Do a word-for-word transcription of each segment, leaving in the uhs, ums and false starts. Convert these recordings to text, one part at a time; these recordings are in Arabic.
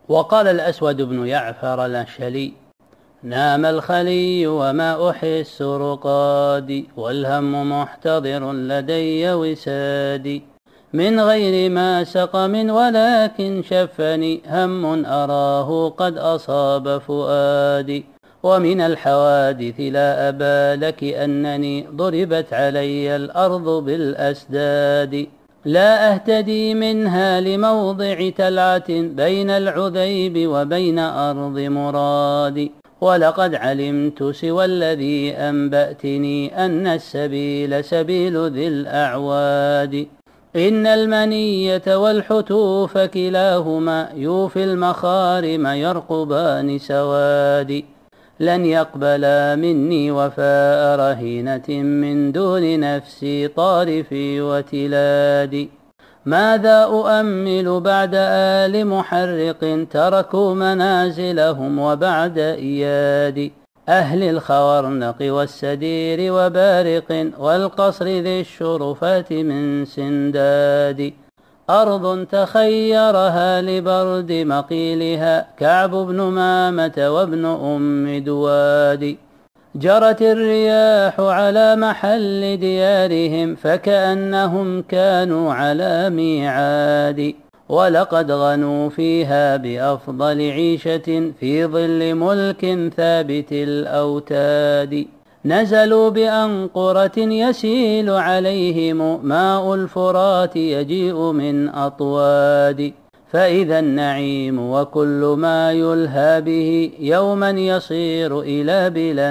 وقال الأسود بن يعفر الأشهلي: نام الخلي وما أحس رقادي، والهم محتضر لدي وسادي، من غير ما سقم ولكن شفني هم أراه قد أصاب فؤادي، ومن الحوادث لا أبا لك أنني ضربت علي الأرض بالأسداد، لا أهتدي منها لموضع تلعة بين العذيب وبين أرض مراد، ولقد علمت سوى الذي أنبأتني أن السبيل سبيل ذي الأعواد، إن المنية والحتوف كلاهما يوفي المخارم يرقبان سواد، لن يقبلا مني وفاء رهينة من دون نفسي طارفي وتلادي، ماذا أؤمل بعد آل محرق تركوا منازلهم وبعد إياد، أهل الخورنق والسدير وبارق والقصر ذي الشرفات من سنداد، أرض تخيرها لبرد مقيلها كعب بن مامة وابن أم دواد، جرت الرياح على محل ديارهم فكأنهم كانوا على ميعاد، ولقد غنوا فيها بأفضل عيشة في ظل ملك ثابت الأوتاد، نزلوا بأنقرة يسيل عليهم ماء الفرات يجيء من أطواد، فإذا النعيم وكل ما يلهى به يوما يصير إلى بلا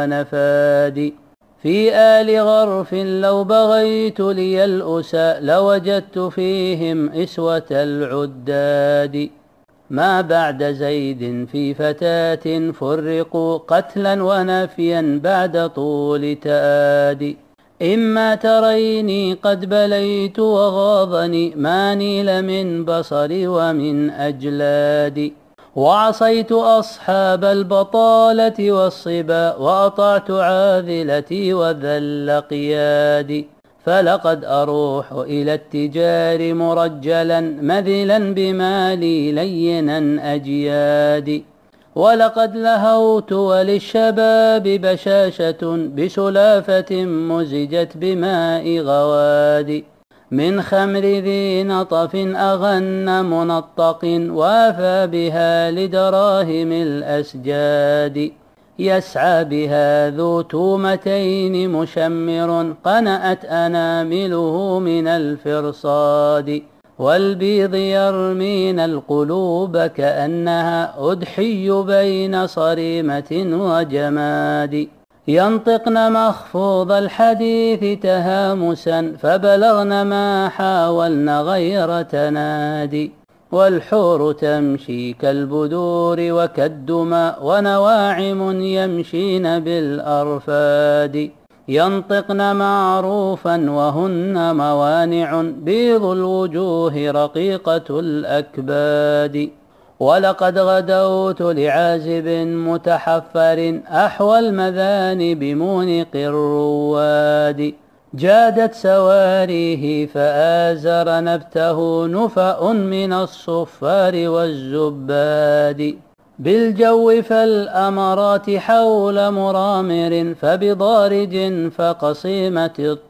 ونفاد، في آل غرف لو بغيت لي الأسى لوجدت فيهم إسوة العداد، ما بعد زيد في فتاة فرقوا قتلا ونفيا بعد طول تآدي، إما تريني قد بليت وغاضني ما نيل من بصري ومن أجلادي، وعصيت أصحاب البطالة والصبا وأطعت عاذلتي وذل قيادي، فلقد أروح إلى التجار مرجلا مذلا بمالي لينا أجيادي، ولقد لهوت وللشباب بشاشة بسلافة مزجت بماء غوادي، من خمر ذي نطف أغن منطق وافى بها لدراهم الأسجاد، يسعى بها ذو تومتين مشمر قنأت أنامله من الفرصاد، والبيض يرمين القلوب كأنها أضحي بين صريمة وجماد، ينطقن مخفوض الحديث تهامسا فبلغن ما حاولن غير تنادي، والحور تمشي كالبدور وكالدمى ونواعم يمشين بالأرفاد، ينطقن معروفا وهن موانع بيض الوجوه رقيقة الأكباد، ولقد غدوت لعازب متحفر أحوى المذانب مونق الرواد، جادت سواريه فآزر نبته نفأ من الصفار والزباد، بالجو فالأمرات حول مرامر فبضارج فقصيمة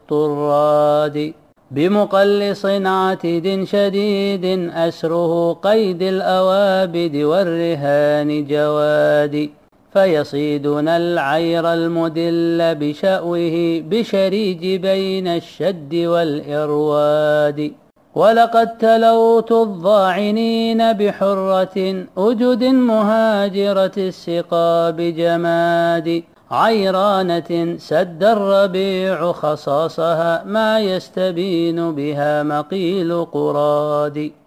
الطراد، بمقلص عتيد شديد أسره قيد الأوابد والرهان جواد، فيصيدن العير المدل بشأوه بشريج بين الشد والإرواد، ولقد تلوت الضاعنين بحرة أجد مهاجرة السقا بجماد، عيرانة سد الربيع خصاصها ما يستبين بها مقيل قراد.